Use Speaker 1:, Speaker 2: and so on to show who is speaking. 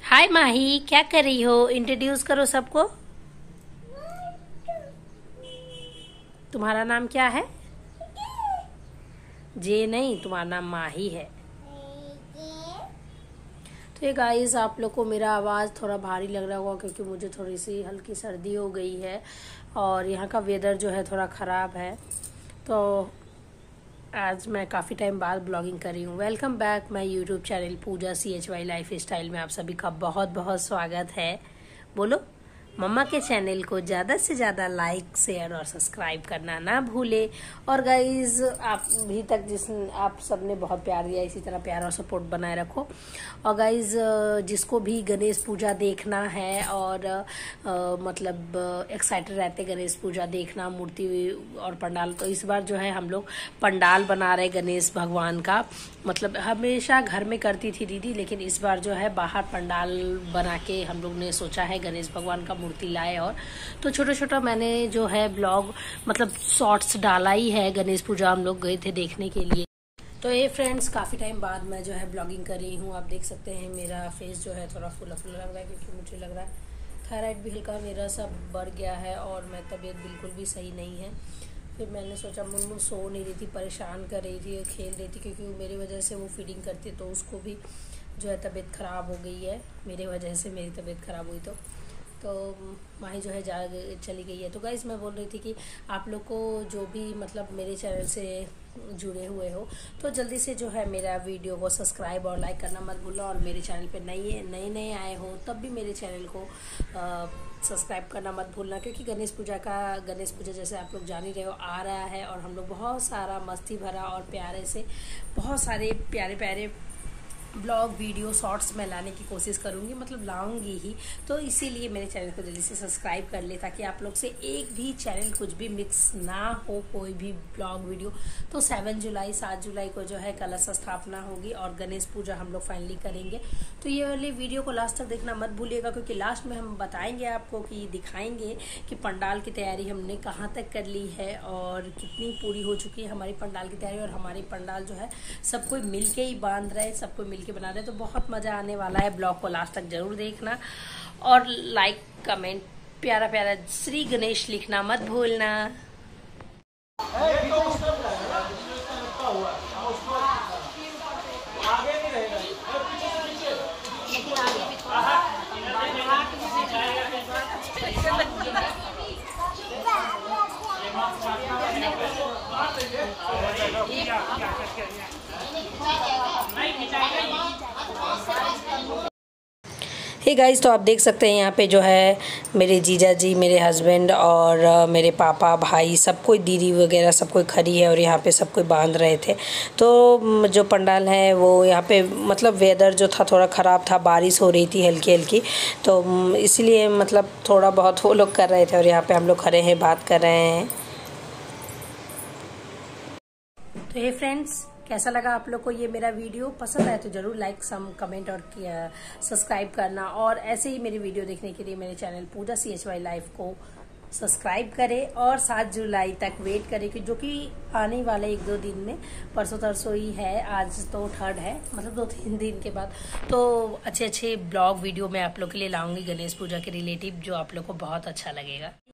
Speaker 1: हाय माही, क्या कर रही हो? इंट्रोड्यूस करो सबको। तुम्हारा नाम क्या है? जे नहीं, तुम्हारा नाम माही है। तो ये गाइस, आप लोग को मेरा आवाज़ थोड़ा भारी लग रहा होगा क्योंकि मुझे थोड़ी सी हल्की सर्दी हो गई है और यहाँ का वेदर जो है थोड़ा ख़राब है। तो आज मैं काफ़ी टाइम बाद ब्लॉगिंग कर रही हूँ। Welcome back my YouTube channel Pooja CHY lifestyle में आप सभी का बहुत बहुत स्वागत है। बोलो, मम्मा के चैनल को ज़्यादा से ज़्यादा लाइक, शेयर और सब्सक्राइब करना ना भूले। और गाइज, आप अभी तक आप सबने बहुत प्यार दिया, इसी तरह प्यार और सपोर्ट बनाए रखो। और गाइज, जिसको भी गणेश पूजा देखना है और मतलब एक्साइटेड रहते गणेश पूजा देखना, मूर्ति और पंडाल, तो इस बार जो है हम लोग पंडाल बना रहे गणेश भगवान का। मतलब हमेशा घर में करती थी दीदी, लेकिन इस बार जो है बाहर पंडाल बना के हम लोग ने सोचा है गणेश भगवान का मूर्ति लाए। और तो छोटा छोटा मैंने जो है ब्लॉग मतलब शॉर्ट्स डाला ही है। गणेश पूजा हम लोग गए थे देखने के लिए। तो ये फ्रेंड्स, काफ़ी टाइम बाद मैं जो है ब्लॉगिंग कर रही हूँ। आप देख सकते हैं मेरा फेस जो है थोड़ा फुला फुला लग रहा है क्योंकि मुझे लग रहा है थायराइड भी हल्का मेरा सब बढ़ गया है और मैं तबीयत बिल्कुल भी सही नहीं है। फिर मैंने सोचा, मुन्नू सो नहीं रही थी, परेशान कर रही थी, खेल रही थी क्योंकि मेरी वजह से वो फीडिंग करती, तो उसको भी जो है तबीयत ख़राब हो गई है। मेरे वजह से मेरी तबीयत ख़राब हुई तो माही जो है चली गई है। तो गाइस, मैं बोल रही थी कि आप लोग को जो भी मतलब मेरे चैनल से जुड़े हुए हो तो जल्दी से जो है मेरा वीडियो को सब्सक्राइब और लाइक करना मत भूलना। और मेरे चैनल पे नए आए हो तब भी मेरे चैनल को सब्सक्राइब करना मत भूलना, क्योंकि गणेश पूजा जैसे आप लोग जान ही रहे हो आ रहा है और हम लोग बहुत सारा मस्ती भरा और प्यारे से बहुत सारे प्यारे प्यारे ब्लॉग वीडियो शॉर्ट्स मैं लाने की कोशिश करूँगी, मतलब लाऊंगी ही। तो इसीलिए मेरे चैनल को जल्दी से सब्सक्राइब कर ले ताकि आप लोग से एक भी चैनल कुछ भी मिक्स ना हो, कोई भी ब्लॉग वीडियो। तो 7 जुलाई को जो है कलश स्थापना होगी और गणेश पूजा हम लोग फाइनली करेंगे। तो ये वाली वीडियो को लास्ट तक देखना मत भूलिएगा, क्योंकि लास्ट में हम बताएंगे आपको कि दिखाएंगे कि पंडाल की तैयारी हमने कहाँ तक कर ली है और कितनी पूरी हो चुकी है हमारी पंडाल की तैयारी। और हमारी पंडाल जो है सब कोई मिल के ही बांध रहे हैं, सब कोई मिल के बना रहे हैं। तो बहुत मज़ा आने वाला है। ब्लॉग को लास्ट तक जरूर देखना और लाइक, कमेंट, प्यारा प्यारा श्री गणेश लिखना मत भूलना। हे गाइस, तो आप देख सकते हैं यहाँ पे जो है मेरे जीजा जी, मेरे हस्बैंड और मेरे पापा, भाई, सब कोई, दीदी वगैरह सब कोई खड़ी है और यहाँ पे सब कोई बांध रहे थे। तो जो पंडाल है वो यहाँ पे मतलब वेदर जो था थोड़ा ख़राब था, बारिश हो रही थी हल्की हल्की, तो इसलिए मतलब थोड़ा बहुत वो लोग कर रहे थे और यहाँ पे हम लोग खड़े हैं बात कर रहे हैं। तो ये फ्रेंड्स, कैसा लगा आप लोग को ये मेरा वीडियो? पसंद आया तो जरूर लाइक, कमेंट और सब्सक्राइब करना। और ऐसे ही मेरी वीडियो देखने के लिए मेरे चैनल पूजा CHY लाइफ को सब्सक्राइब करें और 7 जुलाई तक वेट करें कि जो कि आने वाले 1-2 दिन में, परसों तरसों ही है, आज तो 3rd है, मतलब 2-3 दिन के बाद तो अच्छे ब्लॉग वीडियो मैं आप लोग के लिए लाऊंगी गणेश पूजा के रिलेटिव, जो आप लोग को बहुत अच्छा लगेगा।